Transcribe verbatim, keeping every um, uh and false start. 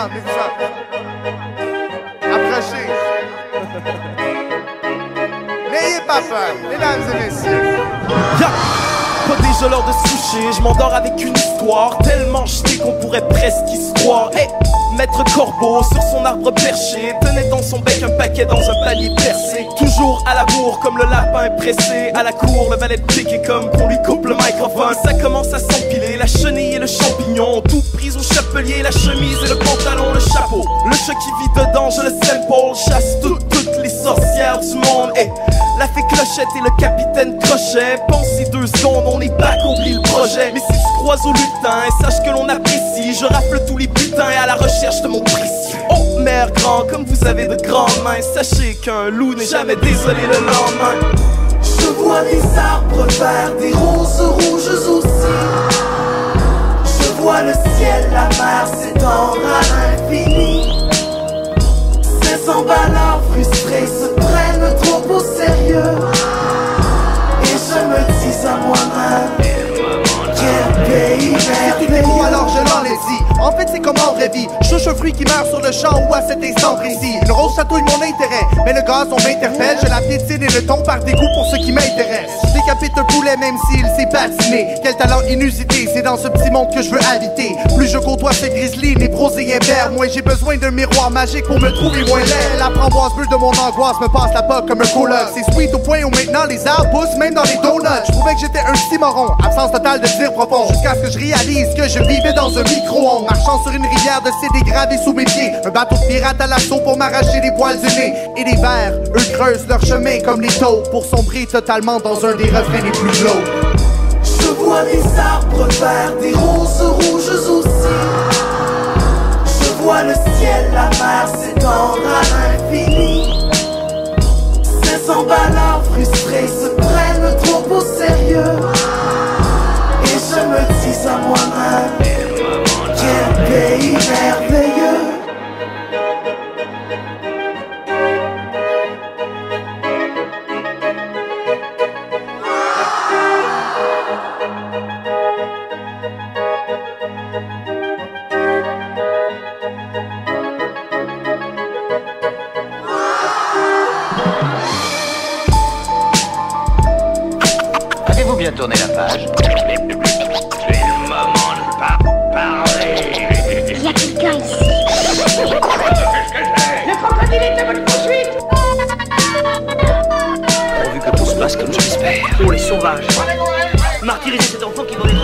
descendre, descendre. Approchez. N'ayez pas peur, mesdames et messieurs. Yeah. Pas déjà l'heure de se coucher, je m'endors avec une histoire tellement jetée qu'on pourrait presque y se croire. Hey, Maître Corbeau sur son arbre perché tenait dans son bec un paquet dans un panier percé. Toujours à la bourre comme le lapin est pressé. À la cour, le valet de pique est comme qu'on lui coupe le microphone. Ça commence à s'empiler, la chenille et le champignon, tout pris au chapelier, la chemise et le pantalon, le chapeau. Le chat qui vit dedans, je le sample, chasse toutes, toutes les sorcières du monde. Hey, la fée Clochette et le capitaine Crochet. Pense-y deux secondes, on est back, oublie le projet. Mais si tu croises au lutin, sache que l'on apprécie. Je rafle tous les putains et à la recherche de mon précieux. Oh, mère grand, comme vous avez de grandes mains, sachez qu'un loup n'est jamais désolé le lendemain. Je vois des arbres verts, des roses rouges aussi. Je vois le ciel, la mer s'étendre à l'infini. Ces emballeurs frustrés se prennent trop au sérieux. Et je me dis à moi-même, quel pays merveilleux. Alors je l'en ai dit, en fait c'est comme en vraie vie. Chouche un fruit qui meurt sur le champ ou à cet instant précis. Une rose chatouille mon intérêt, mais le gaz on m'interpelle. Je la piétine et le ton par dégoût pour ce qui m'intéresse. Je décapite un poulet même s'il s'est patiné. Quel talent inusité, c'est dans ce petit monde que je veux habiter. Plus je côtoie ce grizzly, névrosé et vert, moins j'ai besoin d'un miroir magique pour me trouver moins laid. La framboise bleue de mon angoisse me passe la poque comme un coloc. C'est sweet au point où maintenant les arbres poussent même dans les donuts. Je trouvais que j'étais un cimoron, absence totale de tir profond. Jusqu'à ce que je réalise que je vivais dans un micro-ondes. Marchant sur une rivière de C D gravée sous mes pieds. Un bateau de pirate à l'assaut pour m'arracher les poils du nez. Et les vers, eux creusent leur chemin comme les taupes pour sombrer totalement dans un des refrains les plus glauques. Je vois des arbres verts, des roses rouges aussi. Je vois le ciel, la mer s'étendre à l'infini. Ces emballeurs frustrés se prennent trop au sérieux. Et je me dis à moi-même, quel pays merveilleux. Avez-vous bien tourné la page? C'est le moment de pas parler. Il y a quelqu'un ici. Le crocodile est à votre poursuite. Pourvu que tout se passe comme j'espère. Oh les sauvages! Martyriser cet enfant qui va